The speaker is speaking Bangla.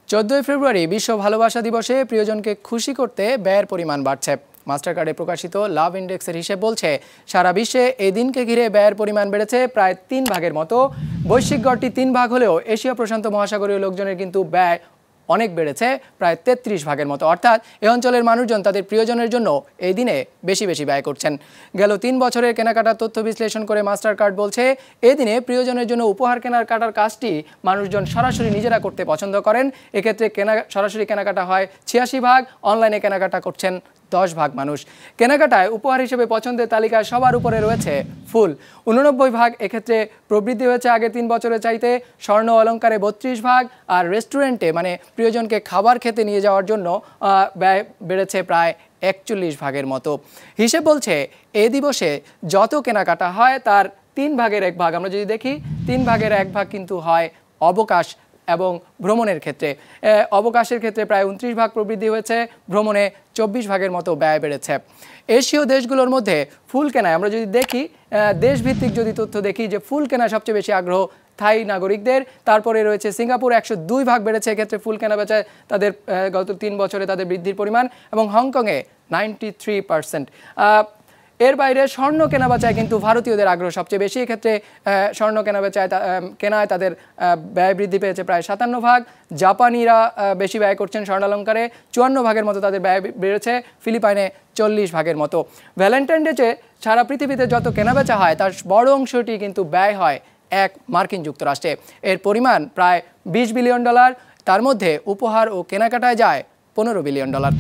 14 ফেব্রুয়ারি বিশ্ব ভালোবাসা দিবসে প্রিয়জনকে খুশি করতে ব্যয়ের পরিমাণ বাড়ছে। মাস্টারকার্ডে প্রকাশিত লাভ ইন্ডেক্সের হিসেব বলছে সারা বিশ্বে এই দিনকে ঘিরে ব্যয়ের পরিমাণ বেড়েছে প্রায় 3 ভাগের মতো। বৈশ্বিক গড়টি 3 ভাগ হলেও এশিয়া প্রশান্ত মহাসাগরীয় লোকজনের কিন্তু ব্যয় অনেক বেড়েছে, প্রায় 33 ভাগের মতো। অর্থাৎ এই অঞ্চলের মানুষজন তাদের প্রিয়জনের জন্য এই দিনে বেশি ব্যয় করছেন। গেল 3 বছরের কেনাকাটার তথ্য বিশ্লেষণ করে মাস্টারকার্ড বলছে এই দিনে প্রিয়জনের জন্য উপহার কেনাকাটার কাজটি মানুষজন সরাসরি নিজেরা করতে পছন্দ করেন। এক্ষেত্রে সরাসরি কেনাকাটা হয় 86 ভাগ, অনলাইনে কেনাকাটা করছেন 10 ভাগ মানুষ। কেনাকাটায় উপহার হিসেবে পছন্দের তালিকায় সবার উপরে রয়েছে ফুল, 89 ভাগ। এক্ষেত্রে প্রবৃদ্ধি হয়েছে আগের 3 বছরের চাইতে। স্বর্ণ অলংকারে 32 ভাগ, আর রেস্টুরেন্টে মানে প্রিয়জনকে খাবার খেতে নিয়ে যাওয়ার জন্য ব্যয় বেড়েছে প্রায় 41 ভাগের মতো। হিসেব বলছে এই দিবসে যত কেনাকাটা হয় তার 3 ভাগের 1 ভাগ, আমরা যদি দেখি 3 ভাগের 1 ভাগ কিন্তু হয় অবকাশ এবং ভ্রমণের ক্ষেত্রে। অবকাশের ক্ষেত্রে প্রায় 29 ভাগ প্রবৃদ্ধি হয়েছে, ভ্রমণে 24 ভাগের মতো ব্যয় বেড়েছে। এশীয় দেশগুলোর মধ্যে ফুল কেনায় আমরা যদি দেখি, দেশভিত্তিক যদি তথ্য দেখি, যে ফুল কেনায় সবচেয়ে বেশি আগ্রহ থাই নাগরিকদের। তারপরে রয়েছে সিঙ্গাপুর, 102 ভাগ বেড়েছে এক্ষেত্রে ফুল কেনা বেচায় তাদের গত 3 বছরে তাদের বৃদ্ধির পরিমাণ, এবং হংকংয়ে 93%। এর বাইরে স্বর্ণ কেনাবেচায় কিন্তু ভারতীয়দের আগ্রহ সবচেয়ে বেশি। এক্ষেত্রে স্বর্ণ কেনায় তাদের ব্যয় বৃদ্ধি পেয়েছে প্রায় 57 ভাগ। জাপানিরা বেশি ব্যয় করছেন স্বর্ণালঙ্কারে, 54 ভাগের মতো তাদের ব্যয় বেড়েছে। ফিলিপাইনে 40 ভাগের মতো। ভ্যালেন্টাইন ডেতে সারা পৃথিবীতে যত কেনাবেচা হয় তার বড় অংশটি কিন্তু ব্যয় হয় মার্কিন যুক্তরাষ্ট্রে। এর পরিমাণ প্রায় $20 বিলিয়ন। তার মধ্যে উপহার ও কেনাকাটায় যায় $15 বিলিয়ন।